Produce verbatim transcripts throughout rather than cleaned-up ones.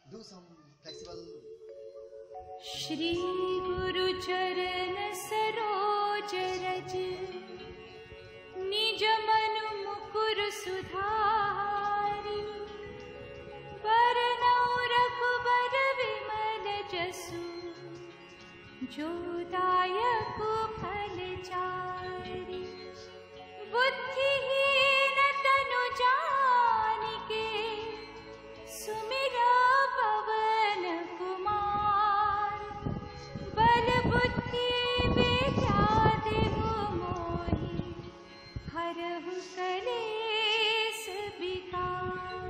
do some flexible. Shri गुरु चरण सरोज रज निज मनु मुकुर सुधारि बरनौ रघुबर विमल जसु जो दायक फल चारि बुद्धिहीन तनु जानिके सुमिरा पवन कुमार बल बुद्धि विद्या देहु मोहि हरहु कलेस विकार।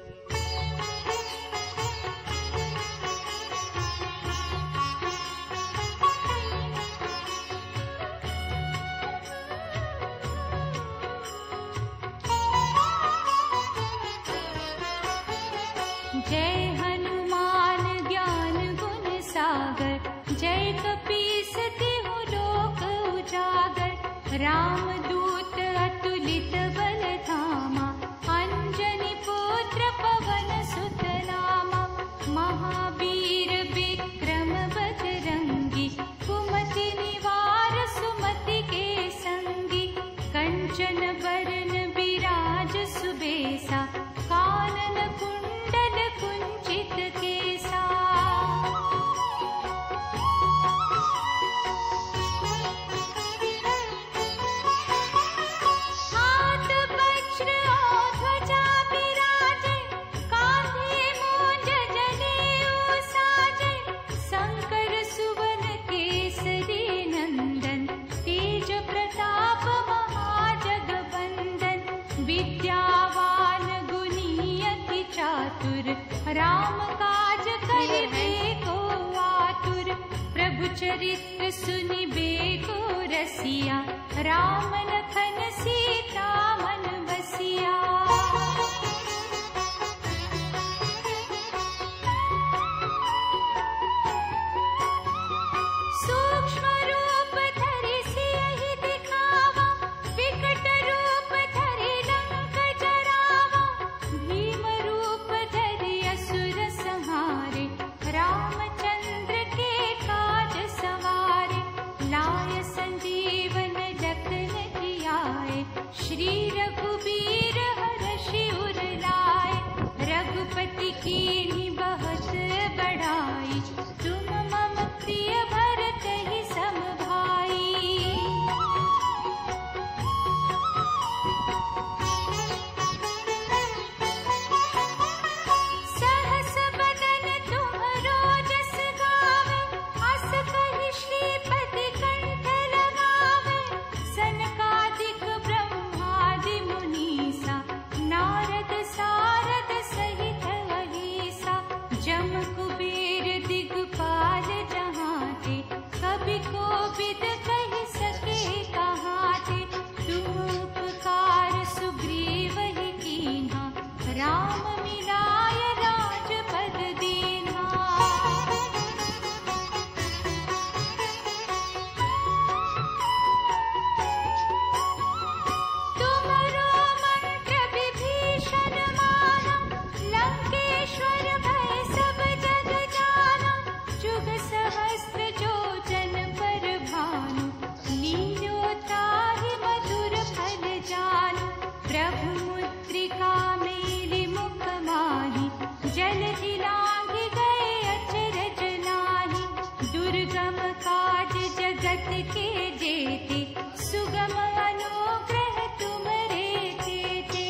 जय हनुमान ज्ञान गुण सागर जय कपीस तिहु लोक उजागर राम दूत अतुलित बल धामा अंजनी पुत्र पवन सुत नामा महावीर विक्रम बजरंगी कुमति निवार सुमति के संगी कंचन बरन विराज सुबेसा कानन कुंडल कुंचित केसा हाथ वज्र और ध्वजा विराजे कांधे मूंज जनेऊ साजे शंकर सुवन केसरी नंदन तेज प्रताप महाजगवंदन विद्यावान गुणी अति चातुर राम काज करिबे को आतुर प्रभु चरित्र सुनिबे को रसिया राम लखन सीता मन बसिया। सूक्ष्म रूप धरि सियहि दिखावा विकट रूप धरि लंक जरावा भीम रूप धरि असुर संहारे रामचंद्र के काज सवारे लाय संजीवन लखन जियाए श्री रघुबीर हरषि उर लाए रघुपति कीन्ही बहुत बढ़ाई तुम मम प्रिय भरत ही सम भाई। सहस बदन तुम्हरो जस गावे अस कहि श्रीपति कंठ लगावे सनकादिक ब्रह्मादि मुनीसा नारद सारद सहित अहिसा जम कुबेर दिगपाल जहाते कवि कोविद कहि सके कहाते तुम उपकार सुग्रीव ही कीन्हा राम मिलाय राजपद दीन्हा। तुम्हरो मंत्र विभीषण माना लंकेश्वर भय सब जग जाना जुग सहस्त्र जो जन पर भानु लीलो ताहि मधुर फल जानु प्रभु मुद्रिका मेलि मुख माहि जलधि लांघि गए अचरज नाहि दुर्गम काज जगत के जेते सुगम अनुग्रह तुमरे तेते।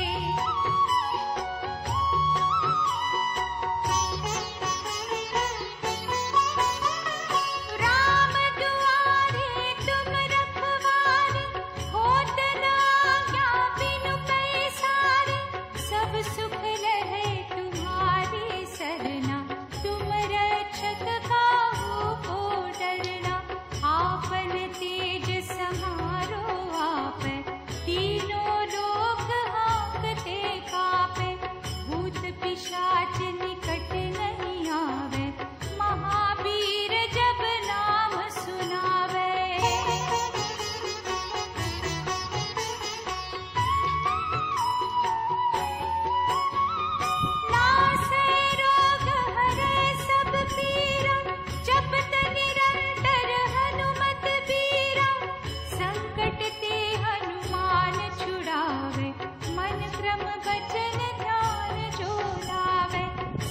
राम दुआरे तुम रखवारे होत न आज्ञा बिनु पैसारे सब सुख लहे तुम्हारी सरना तुम रक्षक काहू को डरना आपन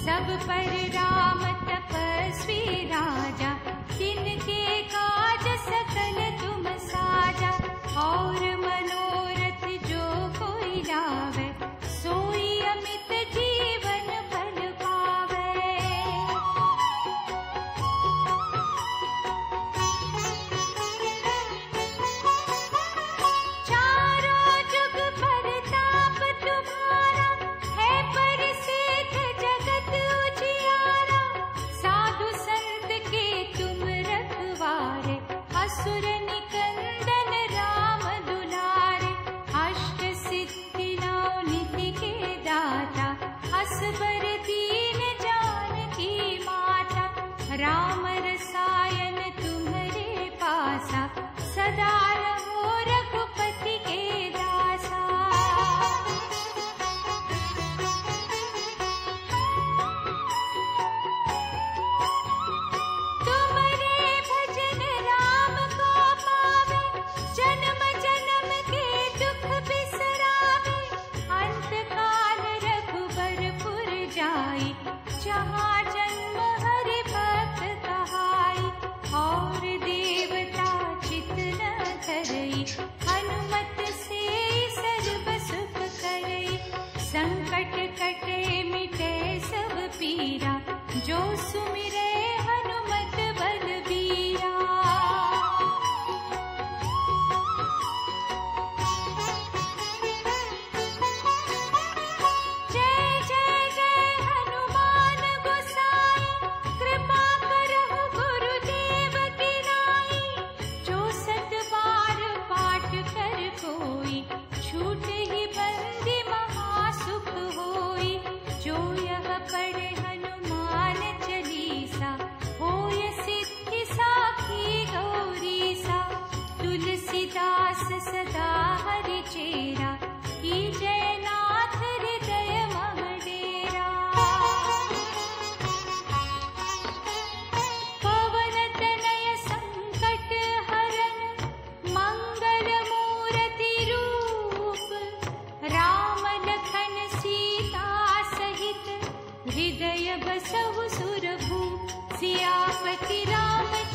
सब पर राम तपस्वी राजा, तिनके काज सकल तुम साजा। और मनोरथ जो कोई लावे, सोई अमित जीवन फल पावे। चारों जुग परताप तुम्हारा, है परिसिद्ध जगत उजियारा। साधु संत के तुम रखवारे, असुर निकंदन राम दुलारे। अष्ट सिद्धि नौ निधि के दाता, असबर दीन जानकी माता। राम रसायन तुम्हारे पासा, सदा रहो रघुपति के दासा। तुम्हारे भजन राम को पावे, जन्म जन्म के दुख बिसरावे। अंत काल रघुबरपुर जाई, जहाँ जन्म हरि भक्त कहाई। और देवता चित न धरई, हनुमत से सर्व सुख करई। संकट कटे मिटे सब पीरा, जो सुमिरे हनुमत बलबीरा। जय जय जय हनुमान गोसाई, कृपा करहु गुरुदेव की नाई। जो सत बार पाठ कर कोई, छूटे ही बंदी महासुख होई। जो यह पढ़े हनुमान चालीसा, होय सिद्धि साखी गौरीसा। तुलसीदास सदा हरि चेरा, की जयनाथ हृदय मह डेरा। पवन तनय संकट हरन, मंगल मूर्ति रूप। राम लखन सीता सहित, हृदय बसहु सुरभूप। सियापति राम